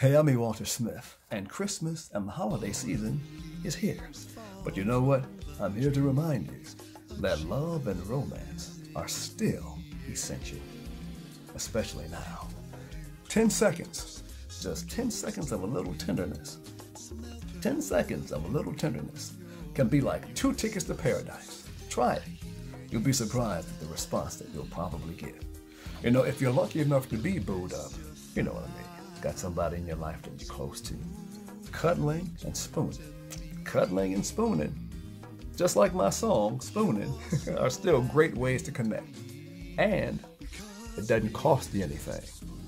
Hey, I'm E. Walter Smith, and Christmas and the holiday season is here. But you know what? I'm here to remind you that love and romance are still essential, especially now. 10 seconds, just 10 seconds of a little tenderness. 10 seconds of a little tenderness can be like 2 tickets to paradise. Try it. You'll be surprised at the response that you'll probably get. You know, if you're lucky enough to be booed up, you know what I mean. Got somebody in your life that you're close to. Cuddling and spooning. Cuddling and spooning, just like my song, Spooning, are still great ways to connect. And it doesn't cost you anything.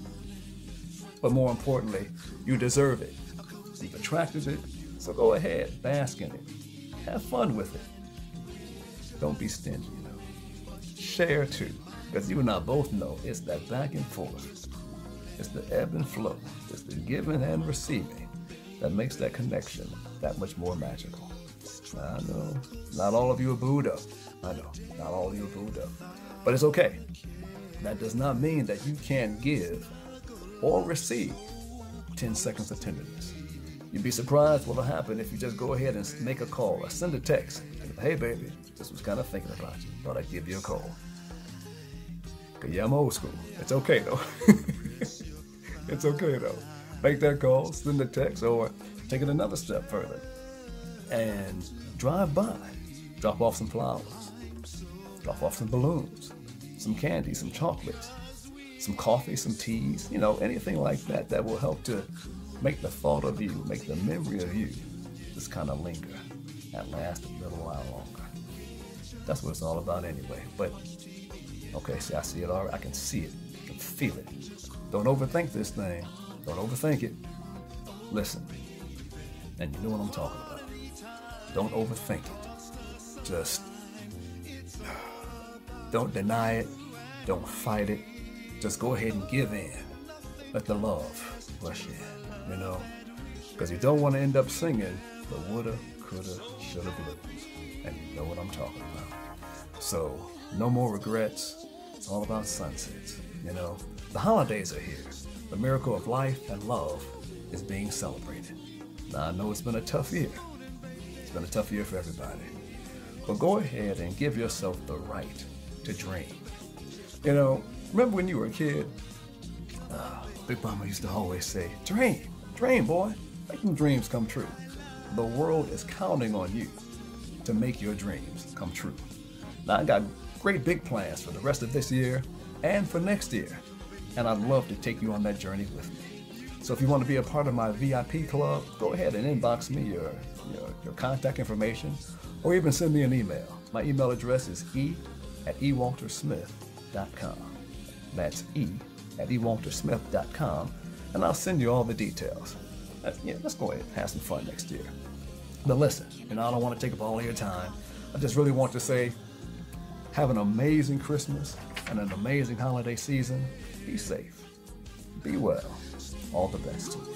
But more importantly, you deserve it. You've attracted it, so go ahead, bask in it. Have fun with it. Don't be stingy, you know. Share too, because you and I both know it's that back and forth. It's the ebb and flow. It's the giving and receiving that makes that connection that much more magical. I know, not all of you are booed up. I know, not all of you are booed up. But it's okay. That does not mean that you can't give or receive 10 seconds of tenderness. You'd be surprised what'll happen if you just go ahead and make a call or send a text. Hey baby, just was kind of thinking about you. Thought I'd give you a call. Cause yeah, I'm old school. It's okay though. It's okay though. Make that call, send a text, or take it another step further and drive by. Drop off some flowers, drop off some balloons, some candy, some chocolates, some coffee, some teas, you know, anything like that that will help to make the thought of you, make the memory of you just kind of linger and last a little while longer. That's what it's all about anyway. But okay, see, I see it already. I can see it. I can feel it. Don't overthink this thing. Don't overthink it. Listen, and you know what I'm talking about. Don't overthink it. Just don't deny it. Don't fight it. Just go ahead and give in. Let the love rush in, you know? Because you don't want to end up singing the woulda, coulda, shoulda blues. And you know what I'm talking about. So, no more regrets. It's all about sunsets, you know? The holidays are here. The miracle of life and love is being celebrated. Now, I know it's been a tough year. It's been a tough year for everybody. But go ahead and give yourself the right to dream. You know, remember when you were a kid? Big Mama used to always say, dream, boy. Make them dreams come true. The world is counting on you to make your dreams come true. Now, I got great big plans for the rest of this year and for next year. And I'd love to take you on that journey with me. So if you want to be a part of my VIP club, go ahead and inbox me your contact information, or even send me an email. My email address is e@ewaltersmith.com. That's e@ewaltersmith.com, and I'll send you all the details. Let's go ahead and have some fun next year. But listen, I don't want to take up all of your time. I just really want to say, have an amazing Christmas and an amazing holiday season. Be safe. Be well. All the best to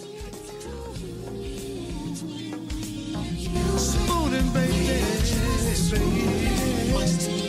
you. Spooning, baby.